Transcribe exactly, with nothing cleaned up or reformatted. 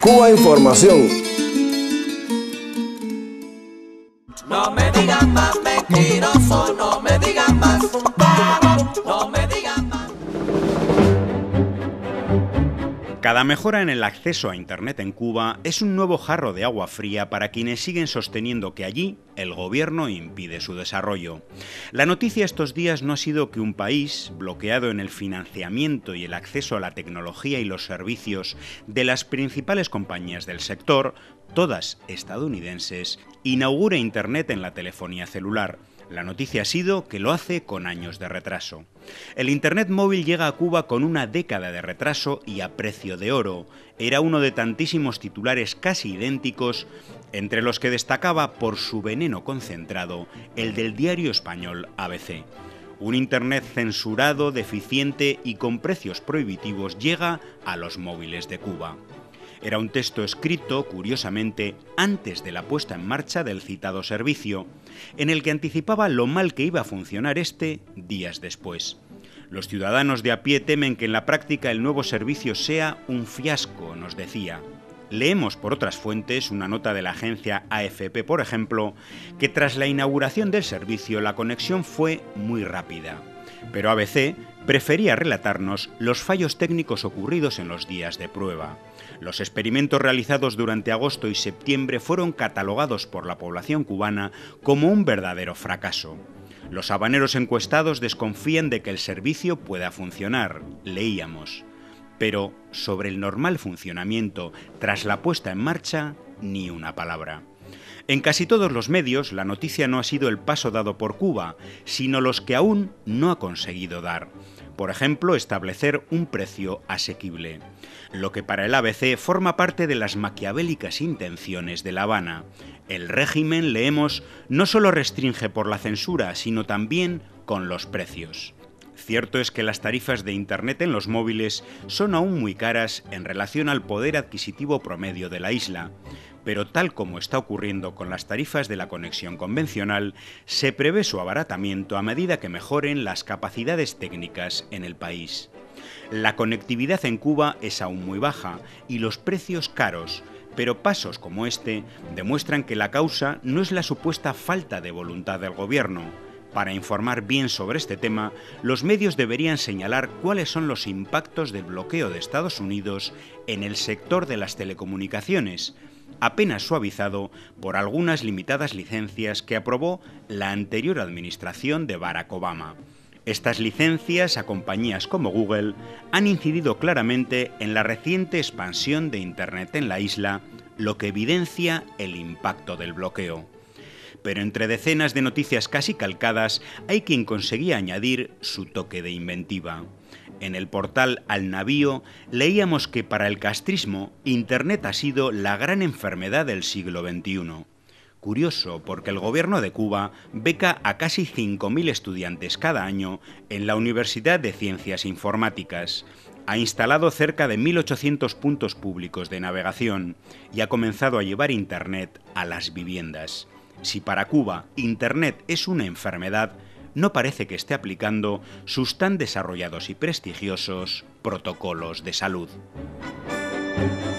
Cuba Información. No me digan más mentiroso, no me digan más, no me digan más. Cada mejora en el acceso a Internet en Cuba es un nuevo jarro de agua fría para quienes siguen sosteniendo que allí el gobierno impide su desarrollo. La noticia estos días no ha sido que un país, bloqueado en el financiamiento y el acceso a la tecnología y los servicios de las principales compañías del sector, todas estadounidenses, inaugure Internet en la telefonía celular. La noticia ha sido que lo hace con años de retraso. El Internet móvil llega a Cuba con una década de retraso y a precio de oro. Era uno de tantísimos titulares casi idénticos, entre los que destacaba por su veneno concentrado el del diario español A B C. Un Internet censurado, deficiente y con precios prohibitivos llega a los móviles de Cuba. Era un texto escrito, curiosamente, antes de la puesta en marcha del citado servicio, en el que anticipaba lo mal que iba a funcionar este días después. Los ciudadanos de a pie temen que en la práctica el nuevo servicio sea un fiasco, nos decía. Leemos por otras fuentes una nota de la agencia A F P, por ejemplo, que tras la inauguración del servicio la conexión fue muy rápida. Pero A B C prefería relatarnos los fallos técnicos ocurridos en los días de prueba. Los experimentos realizados durante agosto y septiembre fueron catalogados por la población cubana como un verdadero fracaso. Los habaneros encuestados desconfían de que el servicio pueda funcionar, leíamos. Pero sobre el normal funcionamiento tras la puesta en marcha, ni una palabra. En casi todos los medios, la noticia no ha sido el paso dado por Cuba, sino los que aún no ha conseguido dar. Por ejemplo, establecer un precio asequible, lo que para el A B C forma parte de las maquiavélicas intenciones de La Habana. El régimen, leemos, no solo restringe por la censura, sino también con los precios. Cierto es que las tarifas de Internet en los móviles son aún muy caras en relación al poder adquisitivo promedio de la isla, pero tal como está ocurriendo con las tarifas de la conexión convencional, se prevé su abaratamiento a medida que mejoren las capacidades técnicas en el país. La conectividad en Cuba es aún muy baja y los precios caros, pero pasos como este demuestran que la causa no es la supuesta falta de voluntad del gobierno. Para informar bien sobre este tema, los medios deberían señalar cuáles son los impactos del bloqueo de Estados Unidos en el sector de las telecomunicaciones, apenas suavizado por algunas limitadas licencias que aprobó la anterior administración de Barack Obama. Estas licencias a compañías como Google han incidido claramente en la reciente expansión de Internet en la isla, lo que evidencia el impacto del bloqueo. Pero entre decenas de noticias casi calcadas hay quien conseguía añadir su toque de inventiva. En el portal Al Navío leíamos que para el castrismo Internet ha sido la gran enfermedad del siglo veintiuno. Curioso, porque el gobierno de Cuba beca a casi cinco mil estudiantes cada año en la Universidad de Ciencias Informáticas. Ha instalado cerca de mil ochocientos puntos públicos de navegación y ha comenzado a llevar Internet a las viviendas. Si para Cuba Internet es una enfermedad, no parece que esté aplicando sus tan desarrollados y prestigiosos protocolos de salud.